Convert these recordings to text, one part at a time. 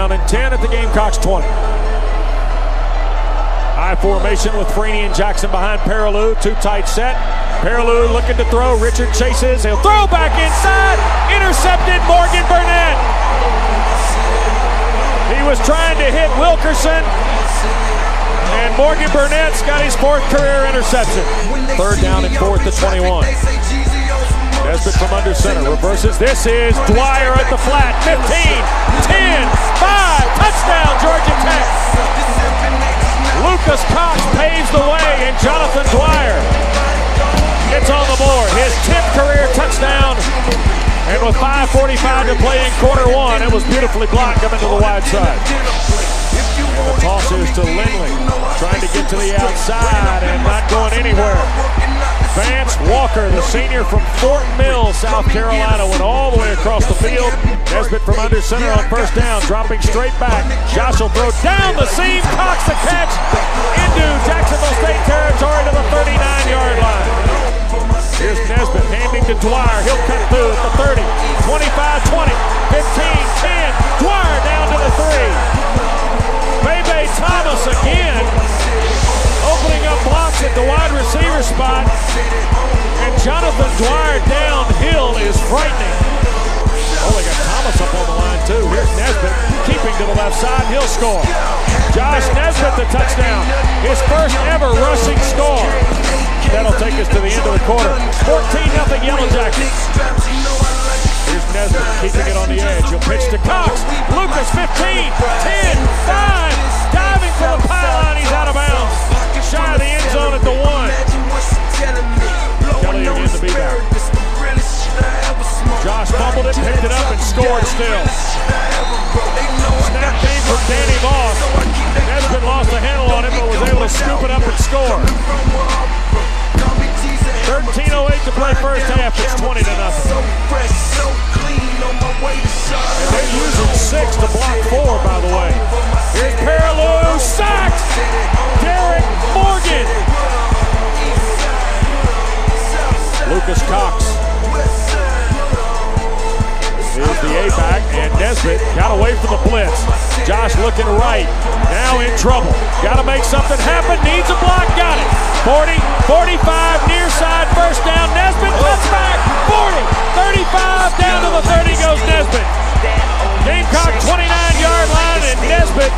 down and 10 at the Gamecocks 20. High formation with Freeney and Jackson behind Perilou. Too tight set. Perilou looking to throw. Richard chases. He'll throw back inside. Intercepted Morgan Burnett. He was trying to hit Wilkerson. And Morgan Burnett's got his 4th career interception. 3rd down and 4th to 21. Nesbitt from under center. Reverses. This is Dwyer at the flat. 15, 10, 5. Touchdown, Georgia Tech. Lucas Cox paves the way, and Jonathan Dwyer gets on the board. His 10th career touchdown. And with 5:45 to play in quarter 1, it was beautifully blocked coming to the wide side. And the toss is to Lindley, trying to get to the outside and not going anywhere. Vance Walker, the senior from Fort Mill, South Carolina, went all the way across the field. Nesbitt from under center on 1st down, dropping straight back. Josh will throw down the seam. Cox the catch into Jacksonville State territory to the 39-yard line. Here's Nesbitt handing to Dwyer. He'll cut through at the 30, 25, 20, 15, 10. Dwyer down to the 3. Bebe Thomas again, opening up blocks at the wide receiver spot. And Jonathan Dwyer downhill is frightening. Oh, they got Thomas up on the line too. Here's Nesbitt, keeping to the left side. He'll score. Josh Nesbitt the touchdown. His 1st ever rushing score. That'll take us to the end of the quarter. 14-0 Yellow Jackets. Here's Nesbitt keeping it on the edge. He'll pitch to Cox. Lucas 15, 10, 5. Diving for the pylon. He's out of bounds. Shy of the end zone at the 1. Kelly again to be back. Josh fumbled it, picked it up, and scored still. Snap came from Danny Voss. Nesbitt lost the handle on him, but was able to scoop it up and score. 13:08 to play 1st half. It's 20-0. And they're using 6 to block 4, by the way. Here's Perilou, sacked! Derek Morgan. Lucas Cox. Here's the A-back, and Nesbitt got away from the blitz. Josh looking right, now in trouble. Got to make something happen, needs a block, got it. 40, 45, near side, 1st down. Nesbitt cuts back, 40, 35, down to the 30 goes Nesbitt. Gamecock 29-yard line, and Nesbitt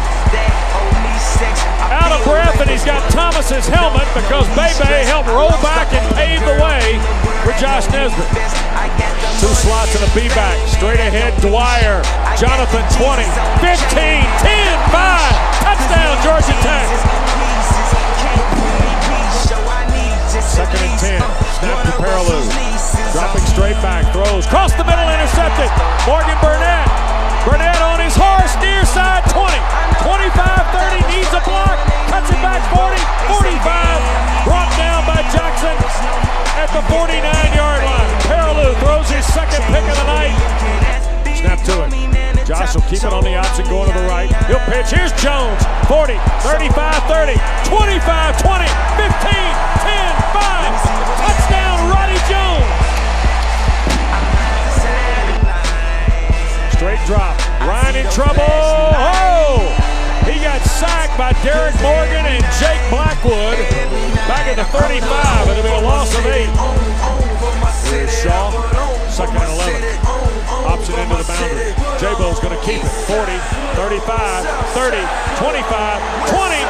out of breath, and he's got Thomas's helmet because Bebe helped roll back and pave the way for Josh Nesbitt. 2 slots and a B-back. Straight ahead, Dwyer. Jonathan 20, 15, 10, 5. Touchdown, Georgia Tech. 2nd and 10. Snap to Perilou. Dropping straight back. Throws. Cross the middle, intercepted. Morgan Burnett. Burnett on his horse. Near side, 20, 25, 30. Needs a block. Cuts it back, 40, 45. Brought down by Jackson at the 49-yard line. Perilou throws his 2nd pick of the night. Snap to it. Josh will keep it on the option going to the right. He'll pitch. Here's Jones. 40, 35, 30, 25, 20, 15, 10, 5. Touchdown, Roddy Jones. Straight drop. Ryan in trouble. Oh! He got sacked by Derek Morgan and Jake Blackwood back at the 35. It'll be a loss of 8. Here's Shaw. 2nd and 11. Option into the boundary. J-Bow's going to keep it. 40, 35, 30, 25, 20.